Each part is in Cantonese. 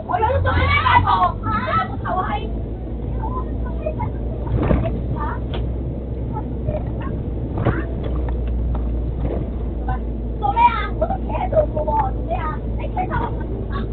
我有咗做咩大婆？嚇！就係。做咩啊？我都企喺度嘅喎，做咩啊？你企喺度啊？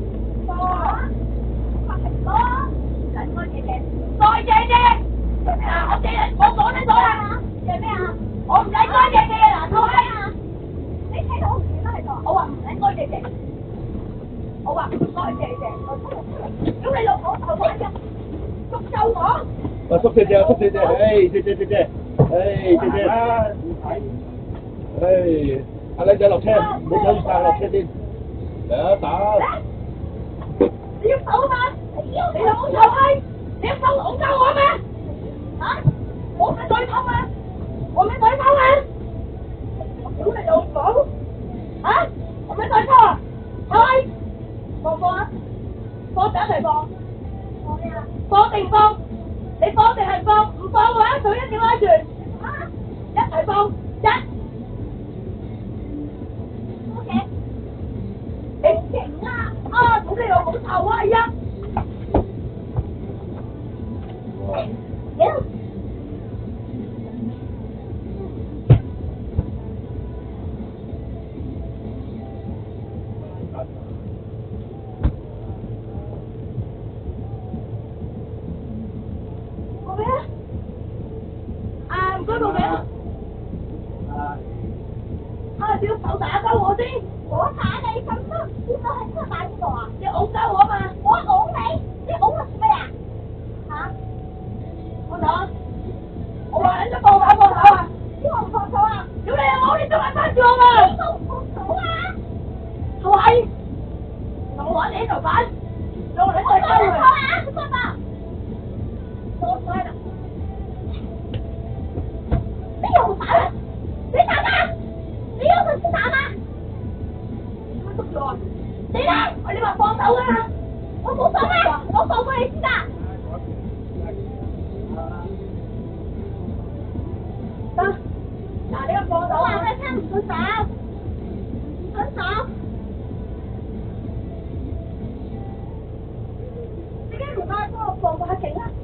多，人多謝謝，多謝謝。做咩啊？我講清楚啦。謝咩啊？我唔使多謝謝嗱，各位啊，你企到唔見得喺度。我話唔使多謝謝，我話唔該謝謝，我出嚟出嚟，屌你老母頭髮嘅，捉救我！ 啊，叔謝謝，叔謝謝，唉，謝謝謝謝，唉，謝謝啦，唔睇，唉，阿靚仔落車，唔好走晒落車先，嚟啊打！ 你要走嘛？你老母臭閪！你要收籠鳩我咩？嚇！我唔係對頭啊！我沒對頭啊！我屌你老母！嚇！我沒對頭啊！開！放唔放啊？放就一齊放。放咩啊？放定放？你放定係放？唔放嘅話，就一定拉住。嚇！一齊放一。OK。你勁啊！啊！屌你老母臭閪啊！報名啊！唔該報名。啊！隻手打鳩我先。我打你咁多，邊個係邊個打邊個啊？你拱鳩我嘛？我拱你，你拱我做咩啊？嚇！放手！我話你都放手啊！邊個唔放手啊？屌你老母！你仲係翻住我嘛？邊個唔放手啊？就係同我玩你頭髮，用你對鳩佢。啊！得啦，多衰啦！你又打啦？你打啦？你有本事打嘛？點解捉住我？你咧？你話放手㗎嘛？我冇手咩？我放過你先㗎。得，嗱你又放手啊？你聽唔準手，唔準手。點解唔嗌幫我放下警啊？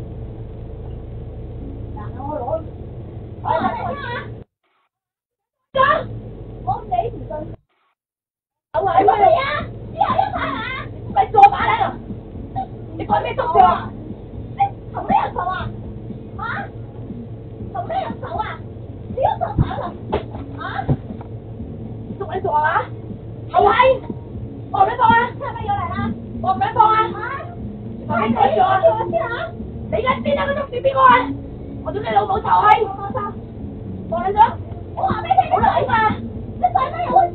嗱我攞，我話你聽下。講，我死唔信。有位嚟啊！之後一排啊，咪坐把喺度。你講咩捉住啊？你同咩人嘈啊？嚇？同咩人嘈啊？你要坐把啦？嚇？捉你做係嘛？係咪？放唔放啊？聽唔聽要嚟啦？放唔放啊？嚇？你睇住我先嚇！你而家邊啊？佢捉住邊個啊？我屌你老母臭閪！放手！放你咗！我話俾你聽，冇嚟嘛！你使咩會？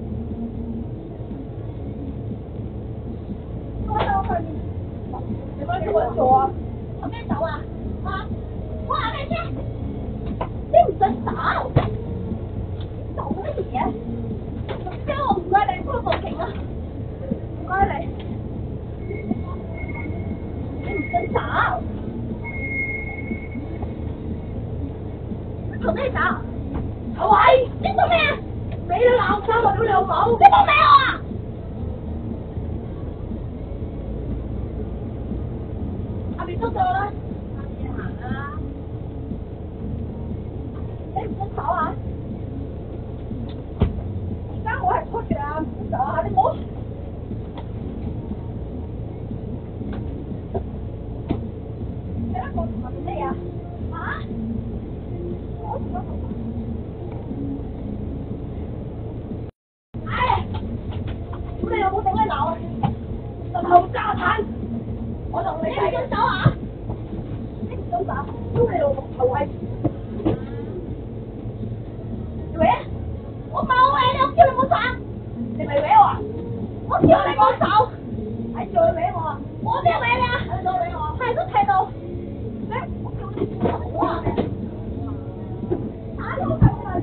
你幫做人做啊？同咩走啊？嚇！我話俾你聽，你唔准走！做乜嘢？咁我唔該你幫我報警啊！唔該你，你唔准走！同咩走？臭閪！你做咩啊？俾你鬧交啊！屌你老母！你冇咩我啊？下邊捉咗啦！下邊行啦！你唔准走啊！而家我係拖住啊，唔准走啊！你唔好。你一個同埋咩啊？嚇？我同佢同。咁你有冇整你鬧啊？就後家產，我同你計。你唔准走啊！你唔准走，屌你老母臭閪！你搲？我冇搲你，我叫你唔好走。你咪搲我啊！我叫你唔好走，係再搲我啊！我邊有搲你啊？你再搲我，係都睇到。我叫你唔好啊！打咗佢啊！